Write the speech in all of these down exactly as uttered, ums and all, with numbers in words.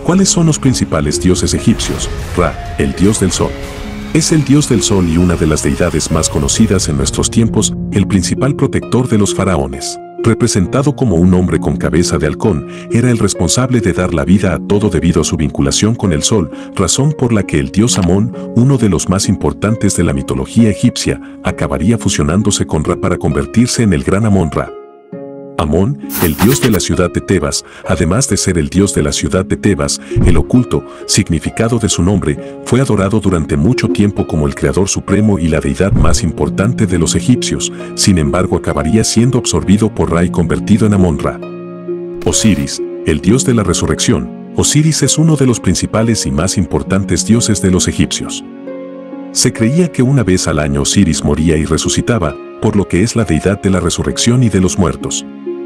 ¿Cuáles son los principales dioses egipcios? Ra, el dios del sol. Es el dios del sol y una de las deidades más conocidas en nuestros tiempos, el principal protector de los faraones. Representado como un hombre con cabeza de halcón, era el responsable de dar la vida a todo debido a su vinculación con el sol, razón por la que el dios Amón, uno de los más importantes de la mitología egipcia, acabaría fusionándose con Ra para convertirse en el gran Amón-Ra. Amón, el dios de la ciudad de Tebas, además de ser el dios de la ciudad de Tebas, el oculto significado de su nombre, fue adorado durante mucho tiempo como el creador supremo y la deidad más importante de los egipcios, sin embargo acabaría siendo absorbido por Ra y convertido en Amón-Ra. Osiris, el dios de la resurrección. Osiris es uno de los principales y más importantes dioses de los egipcios. Se creía que una vez al año Osiris moría y resucitaba, por lo que es la deidad de la resurrección y de los muertos.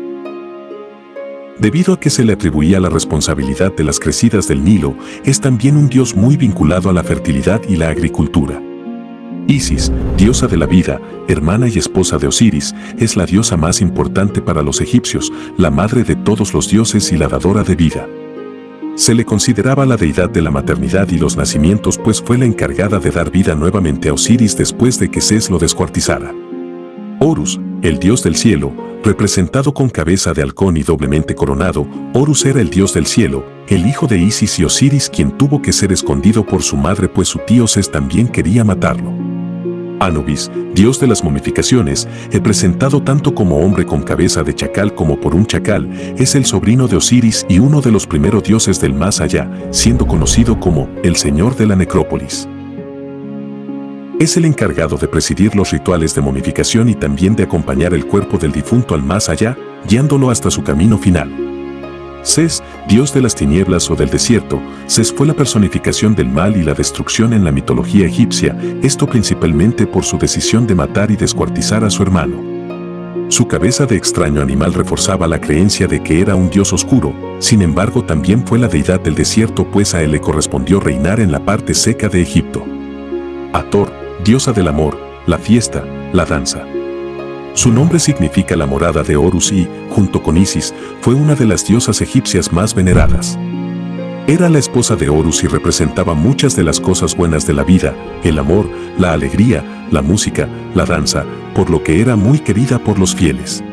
Debido a que se le atribuía la responsabilidad de las crecidas del Nilo, es también un dios muy vinculado a la fertilidad y la agricultura. Isis, diosa de la vida, hermana y esposa de Osiris, es la diosa más importante para los egipcios, la madre de todos los dioses y la dadora de vida. Se le consideraba la deidad de la maternidad y los nacimientos, pues fue la encargada de dar vida nuevamente a Osiris después de que Ses lo descuartizara. Horus, el dios del cielo, representado con cabeza de halcón y doblemente coronado, Horus era el dios del cielo, el hijo de Isis y Osiris, quien tuvo que ser escondido por su madre pues su tío Ses también quería matarlo. Anubis, dios de las momificaciones, representado tanto como hombre con cabeza de chacal como por un chacal, es el sobrino de Osiris y uno de los primeros dioses del más allá, siendo conocido como el Señor de la Necrópolis. Es el encargado de presidir los rituales de momificación y también de acompañar el cuerpo del difunto al más allá, guiándolo hasta su camino final. Ses, dios de las tinieblas o del desierto, Ses fue la personificación del mal y la destrucción en la mitología egipcia, esto principalmente por su decisión de matar y descuartizar a su hermano. Su cabeza de extraño animal reforzaba la creencia de que era un dios oscuro, sin embargo también fue la deidad del desierto pues a él le correspondió reinar en la parte seca de Egipto. Hathor, diosa del amor, la fiesta, la danza. Su nombre significa la morada de Horus y, junto con Isis, fue una de las diosas egipcias más veneradas. Era la esposa de Horus y representaba muchas de las cosas buenas de la vida, el amor, la alegría, la música, la danza, por lo que era muy querida por los fieles.